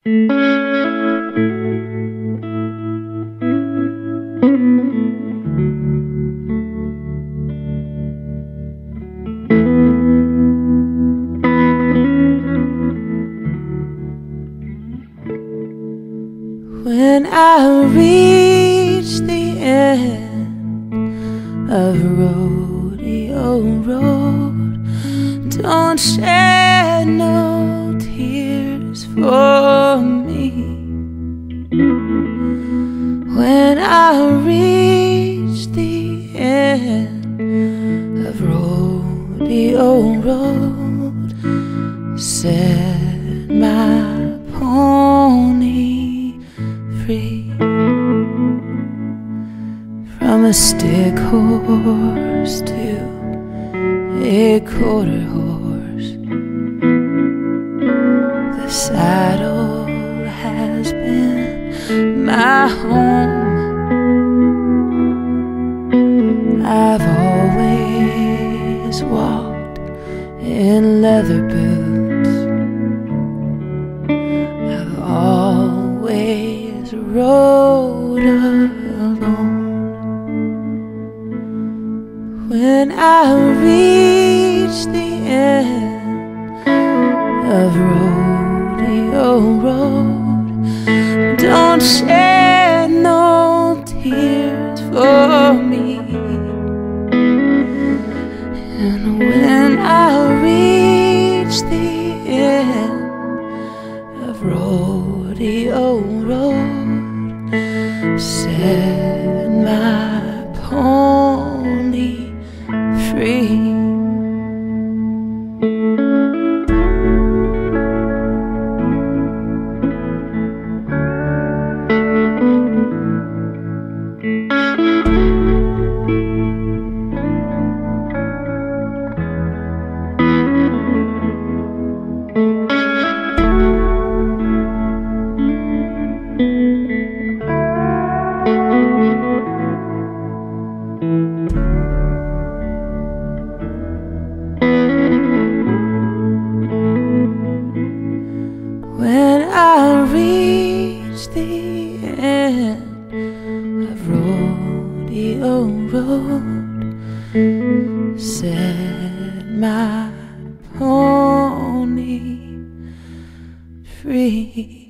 When I reach the end of Rodeo Road, don't shed no tears for me. When I reach the end of Rodeo Road, set my pony free from a stick horse to a quarter horse. The saddle has been my home. I've always walked in leather boots. I've always rode alone. When I reach the end of Rodeo Road, don't shed no tears for me. And when I reach the end of Rodeo Road, set my pony free. When I reach the end of Rodeo Road, set my pony free.